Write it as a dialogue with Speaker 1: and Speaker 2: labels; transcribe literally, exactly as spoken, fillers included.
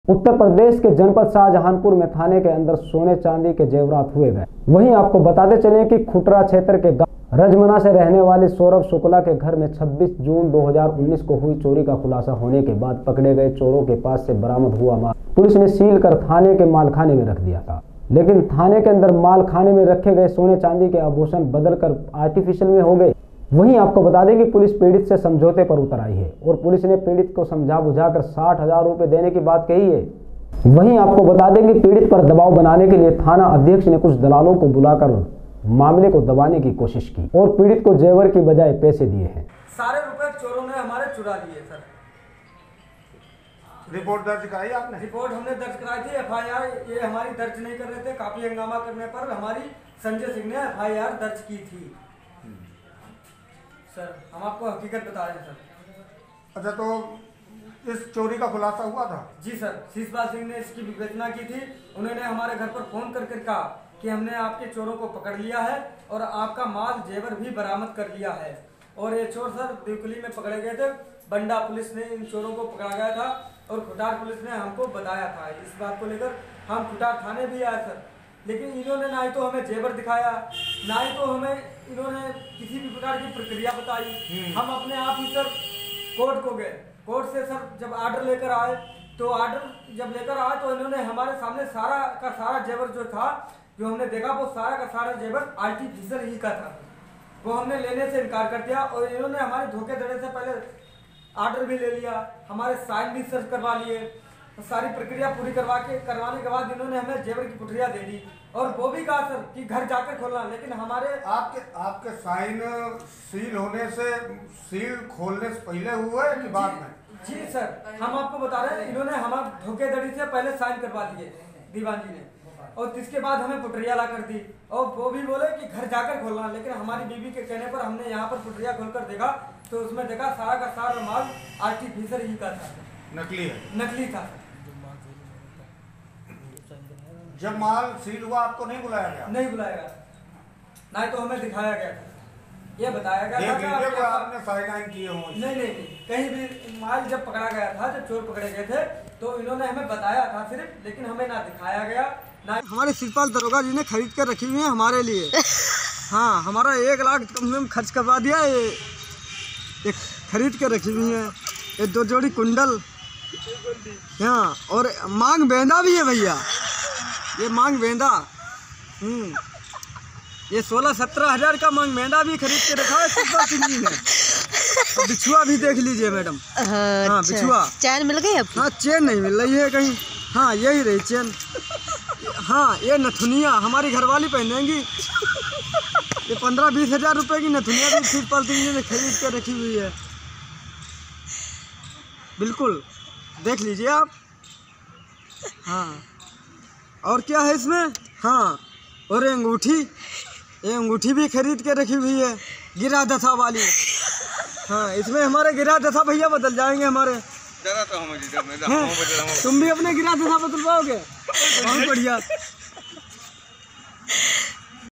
Speaker 1: उत्तर प्रदेश के जनपद शाहजहानपुर में थाने के अंदर सोने चांदी के जेवरात हुए गए। वहीं आपको बताते चलें कि खुटरा क्षेत्र के गांव रजमना से रहने वाले सौरभ शुक्ला के घर में छब्बीस जून दो हज़ार उन्नीस को हुई चोरी का खुलासा होने के बाद पकड़े गए चोरों के पास से बरामद हुआ माल पुलिस ने सील कर थाने के मालखाने में रख दिया था। लेकिन थाने के अंदर मालखाने में रखे गए सोने चांदी के आभूषण बदल कर आर्टिफिशियल में हो गए। वहीं आपको बता दें कि पुलिस पीड़ित से समझौते पर उतर आई है और पुलिस ने पीड़ित को समझा बुझाकर साठ हजार रुपए देने की बात कही है। वहीं आपको बता दें कि पीड़ित पर दबाव बनाने के लिए थाना अध्यक्ष ने कुछ दलालों को बुलाकर मामले को दबाने की कोशिश की और पीड़ित को जेवर की बजाय पैसे दिए हैं।
Speaker 2: सारे रुपए चोरों ने हमारे चुरा लिए सर।
Speaker 3: रिपोर्ट दर्ज कराई आपने?
Speaker 2: रिपोर्ट हमने दर्ज कराई थी। एफ आई आर ये हमारी दर्ज नहीं कर रहे थे। काफी हंगामा करने पर हमारी संजय सिंह ने एफ आई आर दर्ज की थी। सर हम आपको हकीकत बता रहे हैं सर।
Speaker 3: अच्छा, तो इस चोरी का खुलासा हुआ था?
Speaker 2: जी सर, शीशपाल सिंह ने इसकी विवेचना की थी। उन्होंने हमारे घर पर फोन करके कहा कि हमने आपके चोरों को पकड़ लिया है और आपका माल जेवर भी बरामद कर लिया है। और ये चोर सर दिवकुली में पकड़े गए थे। बंडा पुलिस ने इन चोरों को पकड़ा गया था और खुटार पुलिस ने हमको बताया था। इस बात को लेकर हम खुटार थाने भी आए सर, लेकिन इन्होंने ना ही तो हमें जेवर दिखाया, ना ही तो हमें इन्होंने किसी भी प्रकार की प्रक्रिया बताई। हम अपने आप ही सर कोर्ट को गए। कोर्ट से सर जब आर्डर लेकर आए तो आर्डर जब लेकर आए तो इन्होंने हमारे सामने सारा का सारा जेवर जो था, जो हमने देखा वो सारा का सारा जेवर आर्टिफिशियल ही का था। वो हमने लेने से इनकार कर दिया और इन्होंने हमारे धोखेधड़ी से पहले आर्डर भी ले लिया, हमारे साइन भी सर्च करवा लिए। तो सारी प्रक्रिया पूरी करवा के करवाने के बाद इन्होंने हमें जेवर की पुठिया दे दी और वो भी कहा सर कि घर जाकर खोलना। लेकिन हमारे
Speaker 3: आपके आपके साइन सील होने से सील खोलने से पहले हुए कि बाद में?
Speaker 2: जी सर, हम आपको बता रहे हैं इन्होंने हमारे धोखेधड़ी से पहले साइन करवा दिए दीवान जी ने और इसके बाद हमें पुटरिया ला कर दी और वो भी बोले कि घर जाकर खोलना। लेकिन हमारी बीवी के कहने पर हमने यहाँ पर पुटरिया खोलकर देखा तो उसमें देखा सारा का सारा माल आर्टिफिशियल ही का था,
Speaker 3: नकली है,
Speaker 2: नकली था।
Speaker 3: जब माल सील हुआ आपको नहीं बुलाया गया?
Speaker 2: नहीं बुलाया गया, ना तो हमें दिखाया गया था, ये बताया गया था
Speaker 3: कि आपने साइन किए हों।
Speaker 2: नहीं नहीं नहीं, कहीं भी माल जब पकड़ा गया था, जब चोर पकड़े गए थे तो इन्होंने हमें बताया था सिर्फ, लेकिन हमें ना दिखाया गया ना।
Speaker 4: हमारे शिवपाल दरोगा जी ने खरीद कर रखी हुई है हमारे लिए। हाँ, हमारा एक लाख कम से कम खर्च करवा दिया। ये एक खरीद कर रखी हुई है, ये दो जोड़ी कुंडल, हाँ, और मांग बेंदा भी है भैया, ये मांग बेंदा। हम्म ये सोलह सत्रह हजार का मांग बेंदा भी खरीद के रखा है शिवपाल सिंह जी ने। बिछुआ भी देख लीजिए मैडम। हाँ, हाँ बिछुआ।
Speaker 5: चैन मिल गई अब?
Speaker 4: हाँ, चैन नहीं मिल रही है कहीं। हाँ, यही रही चैन। हाँ, ये नथुनिया हमारी घरवाली पहनेंगी। ये पंद्रह बीस हजार रुपए की नथुनिया भी शिवपाल सिंह जी ने खरीद कर रखी हुई है। बिल्कुल देख लीजिए आप। हाँ, और क्या है इसमें? हाँ, और अंगूठी, ये अंगूठी भी खरीद के रखी हुई है, गिरा दथा वाली। हाँ, इसमें हमारे गिरा दथा भैया बदल जाएंगे हमारे।
Speaker 6: जरा तो
Speaker 4: तुम भी अपने गिरा दथा बदलवाओगे? बहुत बढ़िया।